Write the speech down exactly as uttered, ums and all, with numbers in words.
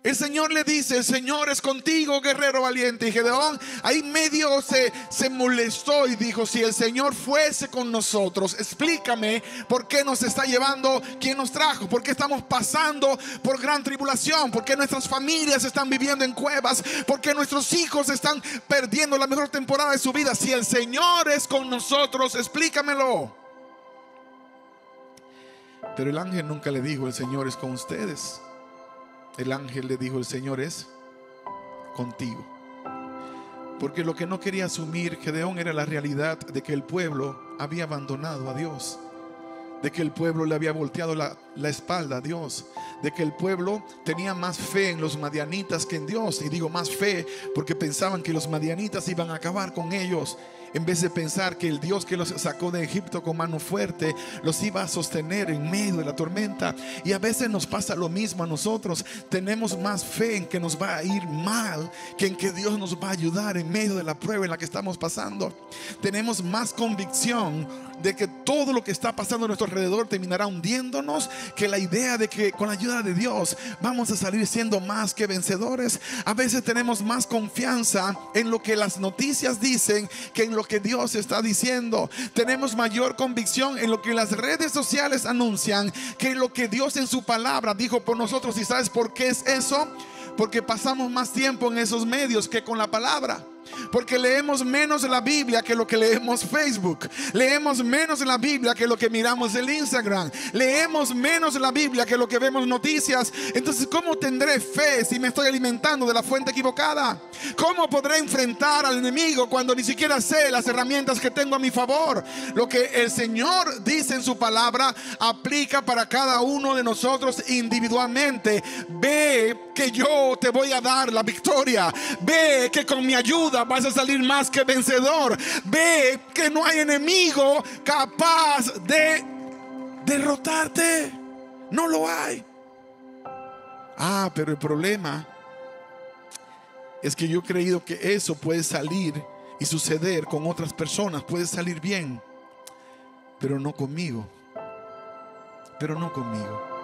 El Señor le dice: el Señor es contigo, guerrero valiente. Y Gedeón ahí medio se, se molestó y dijo: si el Señor fuese con nosotros, explícame por qué nos está llevando quien nos trajo, por qué estamos pasando por gran tribulación, por qué nuestras familias están viviendo en cuevas, por qué nuestros hijos están perdiendo la mejor temporada de su vida. Si el Señor es con nosotros, explícamelo. Pero el ángel nunca le dijo: el Señor es con ustedes. El ángel le dijo: el Señor es contigo. Porque lo que no quería asumir Gedeón era la realidad de que el pueblo había abandonado a Dios, de que el pueblo le había volteado la, la espalda a Dios, de que el pueblo tenía más fe en los madianitas que en Dios. Y digo más fe porque pensaban que los madianitas iban a acabar con ellos, en vez de pensar que el Dios que los sacó de Egipto con mano fuerte los iba a sostener en medio de la tormenta. Y a veces nos pasa lo mismo a nosotros. Tenemos más fe en que nos va a ir mal que en que Dios nos va a ayudar en medio de la prueba en la que estamos pasando. Tenemos más convicción de que todo lo que está pasando a nuestro alrededor terminará hundiéndonos, que la idea de que con la ayuda de Dios vamos a salir siendo más que vencedores. A veces tenemos más confianza en lo que las noticias dicen que en lo que Dios está diciendo. Tenemos mayor convicción en lo que las redes sociales anuncian que en lo que Dios en su palabra dijo por nosotros. ¿Y sabes por qué es eso? Porque pasamos más tiempo en esos medios que con la palabra. Porque leemos menos la Biblia que lo que leemos Facebook. Leemos menos la Biblia que lo que miramos en Instagram. Leemos menos la Biblia que lo que vemos noticias. Entonces, ¿cómo tendré fe si me estoy alimentando de la fuente equivocada? ¿Cómo podré enfrentar al enemigo cuando ni siquiera sé las herramientas que tengo a mi favor? Lo que el Señor dice en su palabra aplica para cada uno de nosotros individualmente. Ve que yo te voy a dar la victoria. Ve que con mi ayuda vas a salir más que vencedor. Ve que no hay enemigo capaz de derrotarte. No lo hay. Ah, pero el problema es que yo he creído que eso puede salir y suceder con otras personas. Puede salir bien, pero no conmigo. Pero no conmigo.